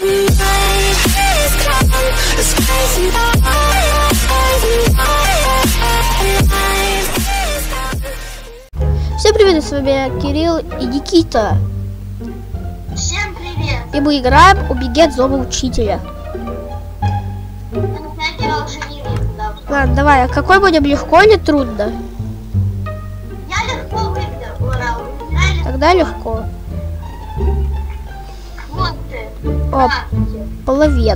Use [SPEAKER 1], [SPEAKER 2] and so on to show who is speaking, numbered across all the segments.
[SPEAKER 1] Всем привет, с вами Кирилл и Никита.
[SPEAKER 2] Всем привет!
[SPEAKER 1] И мы играем «Убегать зова учителя».
[SPEAKER 2] Я уже не вижу, да.
[SPEAKER 1] Ладно, давай, а какой будем, легко или трудно?
[SPEAKER 2] Я легко выиграл, ура! Я
[SPEAKER 1] Тогда легко.
[SPEAKER 2] Вот ты.
[SPEAKER 1] Оп, половец.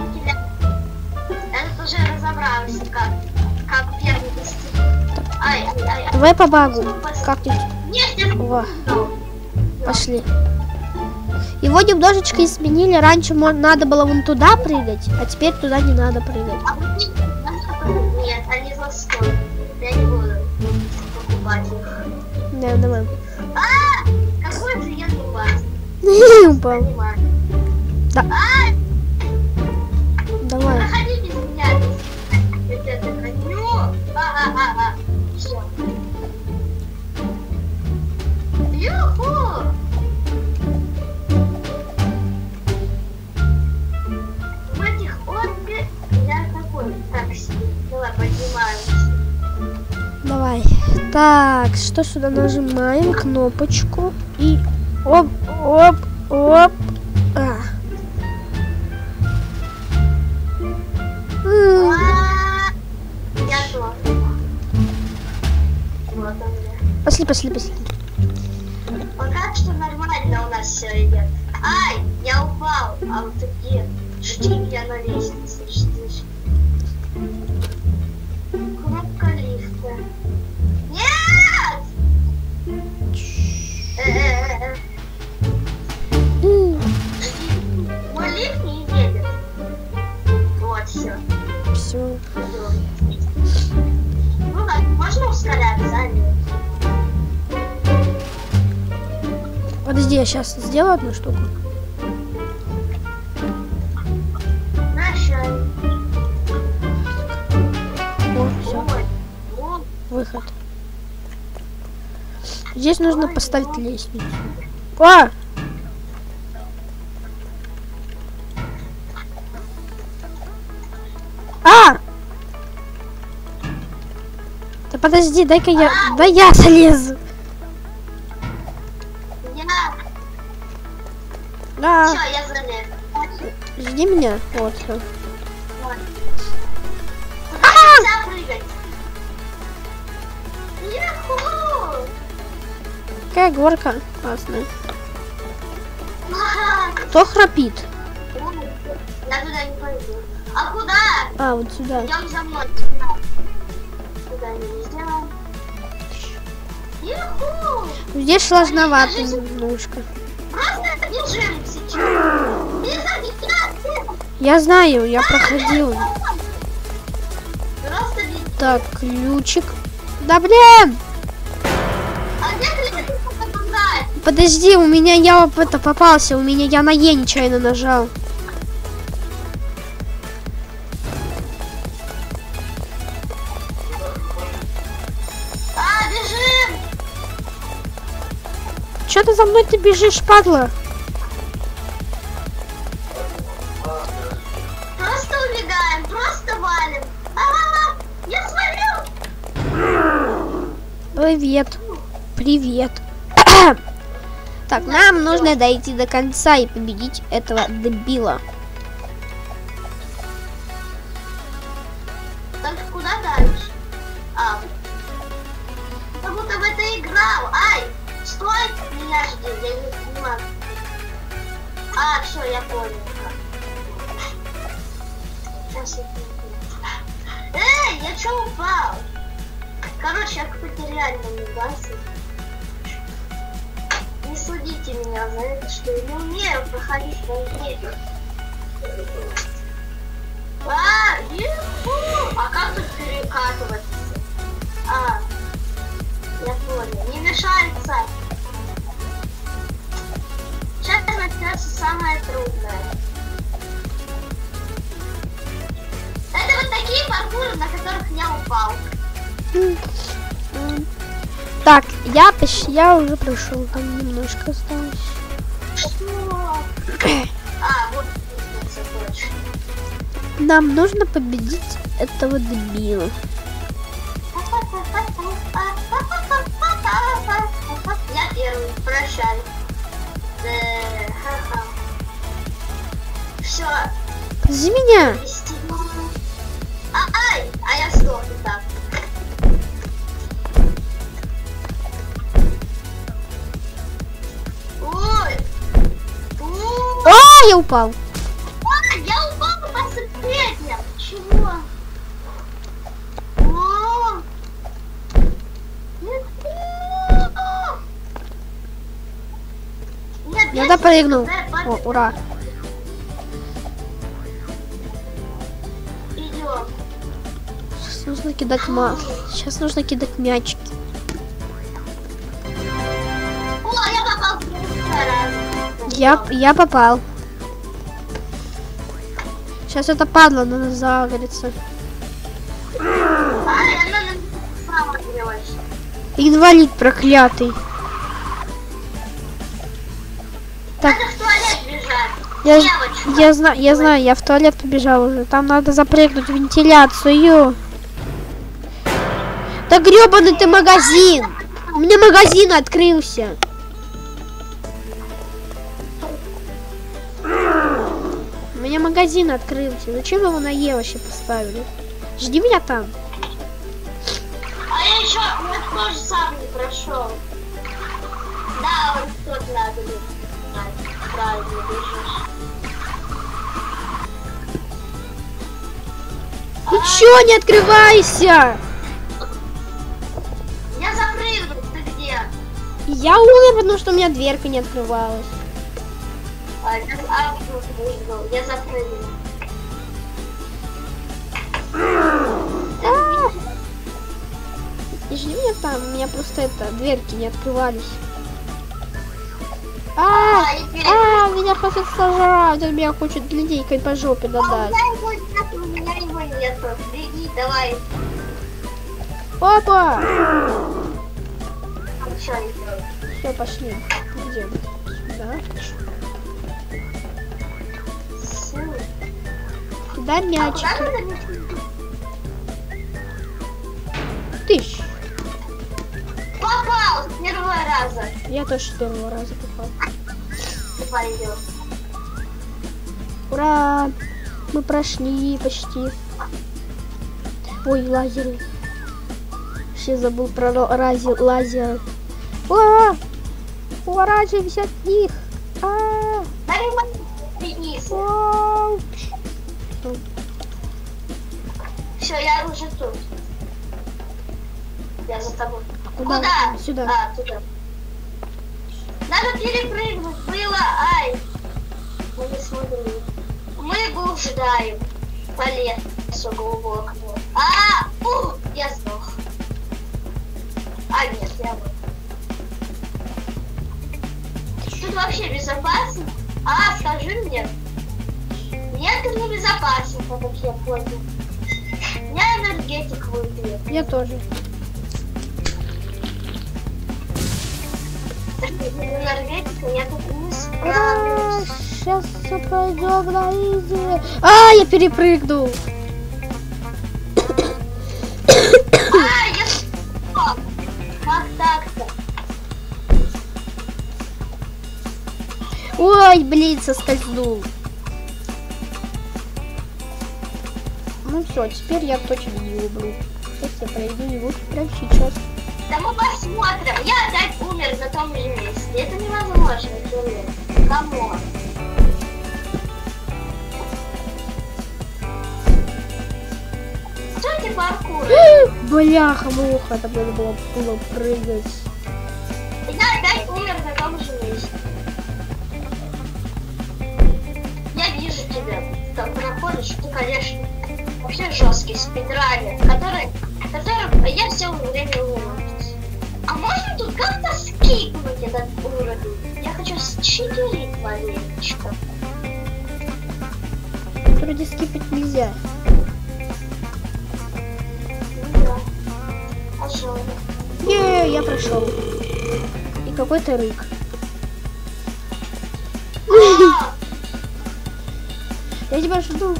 [SPEAKER 2] Это уже разобрался, как первый достиг. Ай.
[SPEAKER 1] Давай по багу. Как-нибудь.
[SPEAKER 2] Нет,
[SPEAKER 1] О, пошли. Его немножечко изменили. Раньше надо было вон туда прыгать, а теперь туда не надо прыгать.
[SPEAKER 2] Нет, они за 100. Я не буду покупать их.
[SPEAKER 1] Да, давай.
[SPEAKER 2] Какой же я глупас.
[SPEAKER 1] Упал. Да. Давай.
[SPEAKER 2] Проходи без меня. Это коню. Все. Юху! В этих отбе я такой. Так, давай поднимаемся.
[SPEAKER 1] Давай. Так, что сюда нажимаем? Кнопочку. И оп.
[SPEAKER 2] Я тоже. Вот он я.
[SPEAKER 1] Пошли.
[SPEAKER 2] Пока что нормально у нас все идет. Ай, я упал. А вот такие. Жди меня на лестнице. Жди. Кнопка лифта. Нет! Мой лифт не едет. Вот все.
[SPEAKER 1] Все.
[SPEAKER 2] Ну как, можно ускоряться, а нет?
[SPEAKER 1] Подожди, я сейчас сделаю одну штуку.
[SPEAKER 2] Прощай.
[SPEAKER 1] О, все.
[SPEAKER 2] Вот.
[SPEAKER 1] Выход. Здесь нужно поставить лестницу. О! Да подожди, дай-ка я... Да я залезу. Да.
[SPEAKER 2] Все, я залез.
[SPEAKER 1] Жди меня. Вот, все.
[SPEAKER 2] Вот. Туда нельзя прыгать. Юху!
[SPEAKER 1] Какая горка классная.
[SPEAKER 2] Ага.
[SPEAKER 1] Кто храпит?
[SPEAKER 2] Я туда не пойду. А куда?
[SPEAKER 1] А, вот сюда.
[SPEAKER 2] Идем за мной. Туда нельзя. Юху!
[SPEAKER 1] Здесь сложновато немножко.
[SPEAKER 2] Просто бежим сейчас.
[SPEAKER 1] Я знаю, я проходил.
[SPEAKER 2] Просто бежим.
[SPEAKER 1] Так, ключик. Да блин!
[SPEAKER 2] А где ключик показать?
[SPEAKER 1] Подожди, у меня я это попался, у меня я на Е нечаянно нажал.
[SPEAKER 2] Бежим!
[SPEAKER 1] Че ты за мной ты бежишь, падла?
[SPEAKER 2] Просто убегаем, просто валим. Я смотрю.
[SPEAKER 1] Привет. Так, нам нужно дойти до конца и победить этого дебила.
[SPEAKER 2] Только куда дальше? Как будто в это играл. Ай! Стой! Меня жди, я не понимаю. Все, я понял. Сейчас я понял. Я чё упал? Короче, я какой-то реально не. Не судите меня за это, что я не умею проходить по игре. Как тут перекатываться? Я понял. Не мешается. Сейчас начнется самое трудное. Это вот такие паркуры, на которых я упал.
[SPEAKER 1] Так, я уже прошел, там немножко осталось.
[SPEAKER 2] Что? Вот. захочешь.
[SPEAKER 1] Нам нужно победить этого дебила.
[SPEAKER 2] Я первый, прощай. Все.
[SPEAKER 1] За меня!
[SPEAKER 2] Ай! А я сдох и так. Ой!
[SPEAKER 1] Я упал.
[SPEAKER 2] Я упал по последнему. Чего? О! Нет,
[SPEAKER 1] Я допрыгнул. О, ура.
[SPEAKER 2] Идем.
[SPEAKER 1] Сейчас нужно кидать Сейчас нужно кидать мячики.
[SPEAKER 2] О, я попал в первый раз.
[SPEAKER 1] Я попал. Сейчас это падла на нас загорится. Инвалид проклятый. Так.
[SPEAKER 2] Надо в туалет бежать.
[SPEAKER 1] Я знаю, я в туалет побежал уже. Там надо запрыгнуть в вентиляцию. Да гребаный ты магазин! У меня магазин открылся. У меня магазин открылся. Зачем его на Е вообще поставили? Жди меня там.
[SPEAKER 2] А я еще тоже сам не прошел. Да, вот тут надо бежать. Правильно бежишь.
[SPEAKER 1] Ты чё, не открывайся?
[SPEAKER 2] Я запрыгнул, ты где?
[SPEAKER 1] Я умер, потому что у меня дверка не открывалась.
[SPEAKER 2] Я запрыгнул.
[SPEAKER 1] И жди меня там, у меня просто дверки не открывались. Меня хотят сожрать, меня хочет линейкой по жопе додать.
[SPEAKER 2] У меня его нету. Беги, давай.
[SPEAKER 1] Опа!
[SPEAKER 2] Все,
[SPEAKER 1] Все, пошли. Идем. Сюда. Кидай мячики. Тыщ.
[SPEAKER 2] Попал с первого раза.
[SPEAKER 1] Я тоже с первого раза попал.
[SPEAKER 2] Пойдем.
[SPEAKER 1] Ура! Мы прошли почти. Ой, лазеры. Вообще забыл про лазеры. Уворачиваемся от них.
[SPEAKER 2] Все, я уже тут. Я за тобой.
[SPEAKER 1] Куда? Сюда.
[SPEAKER 2] Туда. Надо перепрыгнуть. Было. Ай. Мы не смогли. Мы блуждаем по лесу глубокому. Я сдох. Нет, я вот. Тут вообще безопасно? Скажи мне. Нет, тут не безопасно, как я понял. Я энергетик выпью.
[SPEAKER 1] Я тоже.
[SPEAKER 2] Энергетика, я тут не справлюсь.
[SPEAKER 1] Сейчас пойдем на изи. Я перепрыгнул.
[SPEAKER 2] Я что? Как так-то?
[SPEAKER 1] Ой, блин, соскользнул. Ну все, теперь я точно не люблю. Сейчас я пройду его прямо сейчас.
[SPEAKER 2] Да мы посмотрим. Я опять умер на том же месте. Это невозможно, человек. Камон. Что эти паркуры?
[SPEAKER 1] Бляха-муха, там надо было прыгать.
[SPEAKER 2] Я опять умер на том же месте. Я вижу тебя. Ты там проходишь, ты, конечно, вообще жесткий спидранер, которым я все время умер. А можно тут как-то скипнуть этот уровень? Я хочу считерить маленечко.
[SPEAKER 1] Вроде скипать нельзя.
[SPEAKER 2] Да. Пожалуйста.
[SPEAKER 1] Я прошел. И какой-то рык. Я тебя жду.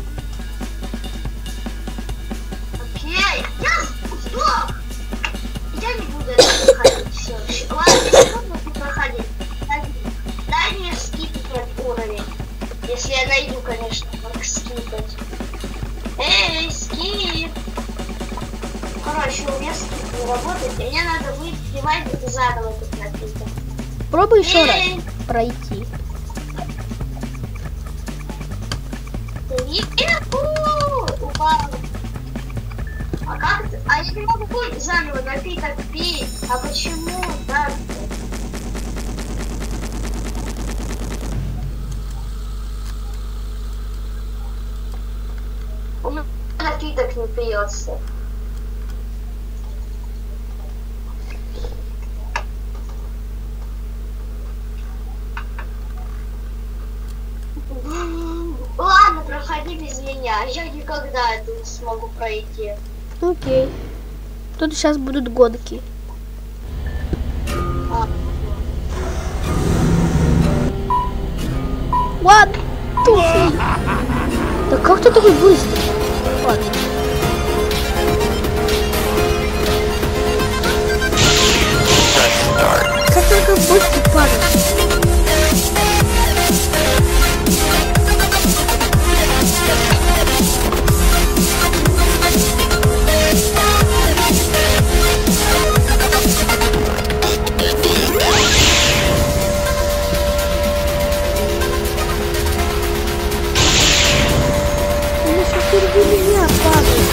[SPEAKER 2] Окей, я сдох. Я не буду это проходить. Все. Ладно, я не буду проходить. Дай мне скипать уровень. Если я найду, конечно, как скипать. Эй, скип. Короче, у меня скип не работает, и мне надо выпивать это заново этот напиток.
[SPEAKER 1] Пробуй еще раз пройти.
[SPEAKER 2] Упал. А как это? А я не могу заново напиток пить. А почему? Да. У меня напиток не пьется. Ладно, проходи без меня. Я никогда это не смогу пройти.
[SPEAKER 1] Окей. Тут сейчас будут гонки. One, two, three. Да как ты такой быстрый? Ладно. Как ты такой быстрый, парень? Впереди меня падает.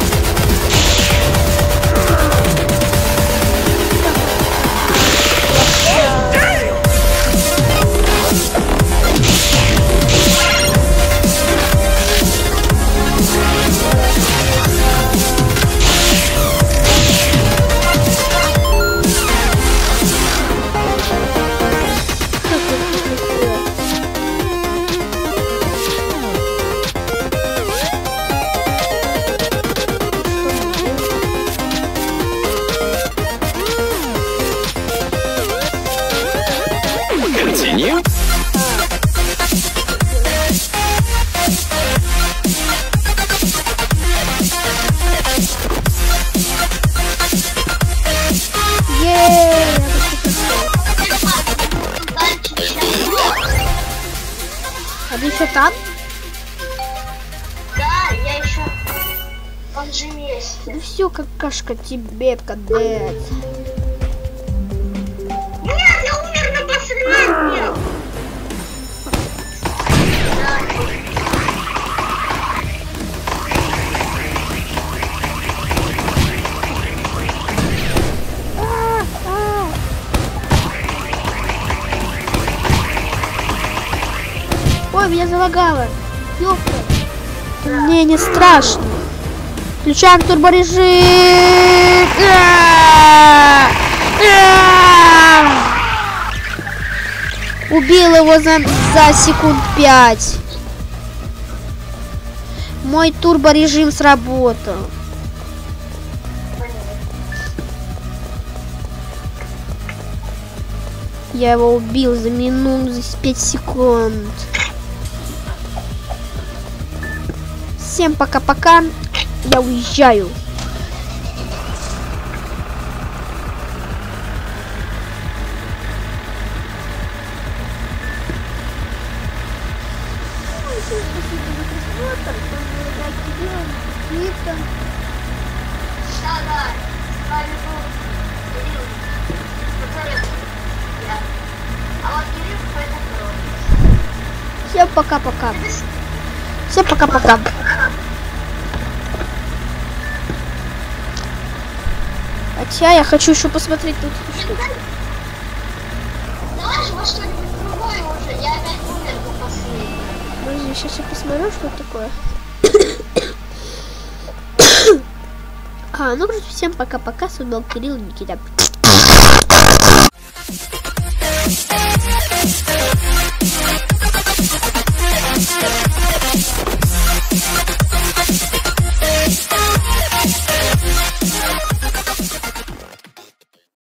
[SPEAKER 3] Continue.
[SPEAKER 1] А ты еще там?
[SPEAKER 2] Да, я еще в том же месте.
[SPEAKER 1] Да все, какашка, тебе кадет.
[SPEAKER 2] Нет, я умер на последнем.
[SPEAKER 1] Ой, меня залагало. Ёпта. Мне не страшно. Включаем турборежим. Убил его за секунд 5. Мой турборежим сработал. Я его убил за минуту, за 5 секунд. Всем пока-пока. Я уезжаю.
[SPEAKER 2] Да, с вами был Кирилл, который я. А вот Кирилл какой-то второй.
[SPEAKER 1] Всем пока-пока. Всем пока-пока. Хотя я хочу еще посмотреть тут штуку.
[SPEAKER 2] Давай же во что-нибудь другое уже. Я опять умер на последнем.
[SPEAKER 1] Подожди, сейчас я посмотрю, что такое. Ну, короче, всем пока-пока. С вами был Кирилл и Никита.